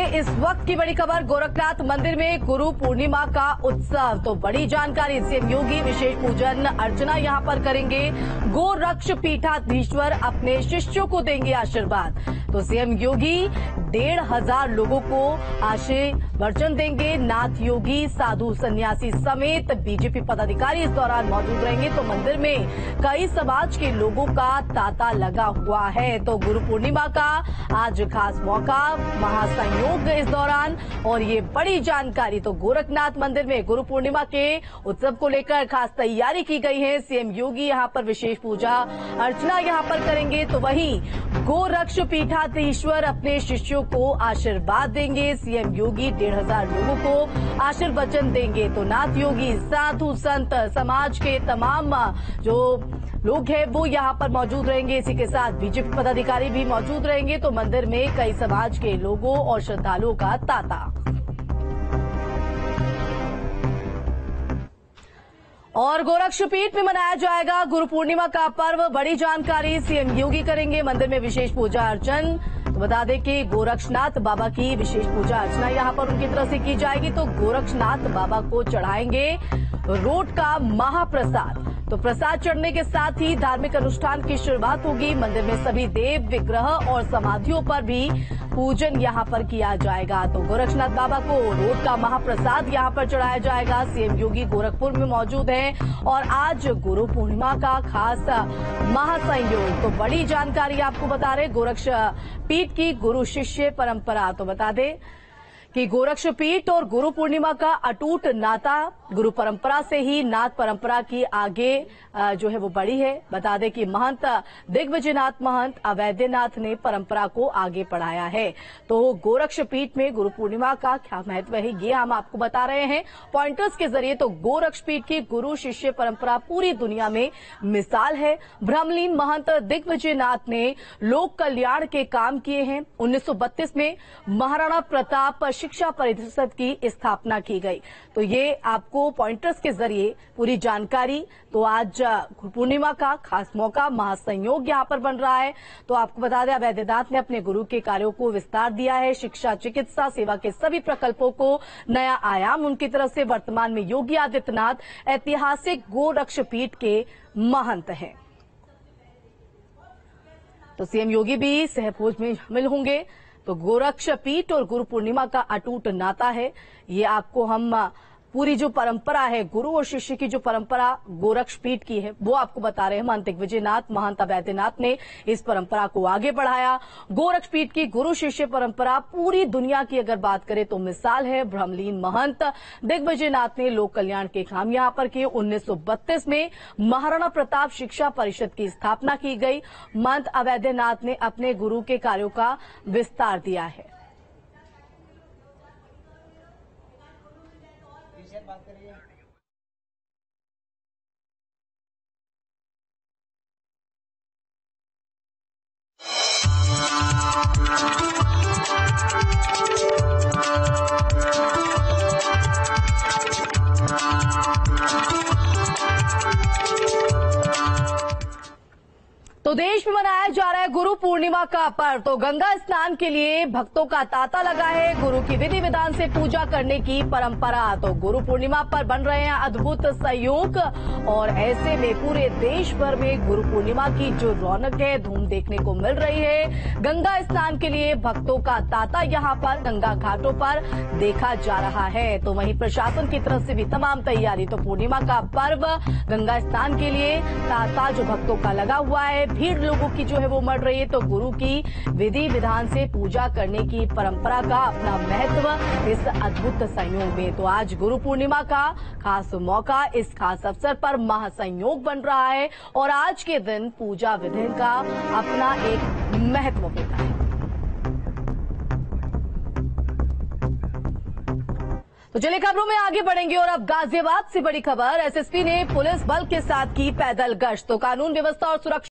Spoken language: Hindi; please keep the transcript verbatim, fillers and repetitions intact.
इस वक्त की बड़ी खबर, गोरखनाथ मंदिर में गुरु पूर्णिमा का उत्सव। तो बड़ी जानकारी, सीएम योगी विशेष पूजन अर्चना यहां पर करेंगे। गोरक्ष पीठाधीश्वर अपने शिष्यों को देंगे आशीर्वाद। तो सीएम योगी डेढ़ हजार लोगों को आशीर्वचन देंगे। नाथ योगी, साधु सन्यासी समेत बीजेपी पदाधिकारी इस दौरान मौजूद रहेंगे। तो मंदिर में कई समाज के लोगों का तांता लगा हुआ है। तो गुरु पूर्णिमा का आज खास मौका, महासंयोग इस दौरान, और ये बड़ी जानकारी। तो गोरखनाथ मंदिर में गुरु पूर्णिमा के उत्सव को लेकर खास तैयारी की गई है। सीएम योगी यहां पर विशेष पूजा अर्चना यहां पर करेंगे। तो वहीं गोरक्ष पीठाधीश्वर अपने शिष्यों को आशीर्वाद देंगे। सीएम योगी डेढ़ हजार लोगों को आशीर्वचन देंगे। तो नाथ योगी, साधु संत, समाज के तमाम जो लोग हैं वो यहां पर मौजूद रहेंगे। इसी के साथ बीजेपी पदाधिकारी भी मौजूद रहेंगे। तो मंदिर में कई समाज के लोगों और श्रद्धालुओं का तांता। और गोरक्ष पीठ में मनाया जाएगा गुरु पूर्णिमा का पर्व। बड़ी जानकारी, सीएम योगी करेंगे मंदिर में विशेष पूजा अर्चन। तो बता दें कि गोरक्षनाथ बाबा की विशेष पूजा अर्चना यहां पर उनकी तरफ से की जाएगी। तो गोरक्षनाथ बाबा को चढ़ाएंगे रोट का महाप्रसाद। तो प्रसाद चढ़ने के साथ ही धार्मिक अनुष्ठान की शुरुआत होगी। मंदिर में सभी देव विग्रह और समाधियों पर भी पूजन यहां पर किया जाएगा। तो गोरक्षनाथ बाबा को रोट का महाप्रसाद यहां पर चढ़ाया जाएगा। सीएम योगी गोरखपुर में मौजूद हैं और आज गुरु पूर्णिमा का खास महासंयोग। तो बड़ी जानकारी आपको बता रहे, गोरक्ष पीठ की गुरु शिष्य परंपरा। तो बता दें कि गोरक्ष पीठ और गुरु पूर्णिमा का अटूट नाता, गुरु परंपरा से ही नाथ परंपरा की आगे जो है वो बढ़ी है। बता दें कि महंत दिग्विजयनाथ महंत अवैधनाथ ने परंपरा को आगे बढ़ाया है। तो गोरक्ष पीठ में गुरु पूर्णिमा का क्या महत्व है, ये हम आपको बता रहे हैं पॉइंटर्स के जरिए। तो गोरक्ष पीठ की गुरु शिष्य परंपरा पूरी दुनिया में मिसाल है। ब्रह्मलीन महंत दिग्विजयनाथ ने लोक कल्याण के काम किए हैं। उन्नीस सौ बत्तीस में महाराणा प्रताप शिक्षा परिषद की स्थापना की गई। तो ये आपको पॉइंटर्स के जरिए पूरी जानकारी। तो आज गुरु पूर्णिमा का खास मौका, महासंयोग यहां पर बन रहा है। तो आपको बता दें, अवैधनाथ ने अपने गुरु के कार्यों को विस्तार दिया है। शिक्षा, चिकित्सा, सेवा के सभी प्रकल्पों को नया आयाम उनकी तरफ से। वर्तमान में योगी आदित्यनाथ ऐतिहासिक गोरक्ष पीठ के महंत हैं। तो सीएम योगी भी सहभोज में शामिल होंगे। तो गोरक्ष पीठ और गुरु पूर्णिमा का अटूट नाता है। ये आपको हम पूरी जो परंपरा है, गुरु और शिष्य की जो परंपरा गोरक्ष पीठ की है, वो आपको बता रहे हैं। महंत दिग्विजयनाथ महंत अवैधनाथ ने इस परंपरा को आगे बढ़ाया। गोरक्ष पीठ की गुरु शिष्य परंपरा पूरी दुनिया की अगर बात करें तो मिसाल है। ब्रह्मलीन महंत दिग्विजयनाथ ने लोक कल्याण के काम यहां पर किए। उन्नीस सौ बत्तीस में महाराणा प्रताप शिक्षा परिषद की स्थापना की गई। महंत अवैधनाथ ने अपने गुरु के कार्यों का विस्तार दिया है। बात करिए। तो देश में मनाया जा रहा है गुरु पूर्णिमा का पर्व। तो गंगा स्नान के लिए भक्तों का तांता लगा है। गुरु की विधि विधान से पूजा करने की परंपरा। तो गुरु पूर्णिमा पर बन रहे हैं अद्भुत संयोग, और ऐसे में पूरे देश भर में गुरु पूर्णिमा की जो रौनक है, धूम देखने को मिल रही है। गंगा स्नान के लिए भक्तों का तांता यहां पर गंगा घाटों पर देखा जा रहा है। तो वहीं प्रशासन की तरफ से भी तमाम तैयारी। तो पूर्णिमा का पर्व, गंगा स्नान के लिए तांता जो भक्तों का लगा हुआ है, भीड़ लोगों की जो है वो बढ़ रही है। तो गुरु की विधि विधान से पूजा करने की परंपरा का अपना महत्व इस अद्भुत संयोग में। तो आज गुरु पूर्णिमा का खास मौका, इस खास अवसर पर महासंयोग बन रहा है। और आज के दिन पूजा विधि का अपना एक महत्व होता है। तो चलिए खबरों में आगे बढ़ेंगे और अब गाजियाबाद से बड़ी खबर। एसएसपी ने पुलिस बल के साथ की पैदल गश्त। तो कानून व्यवस्था और सुरक्षा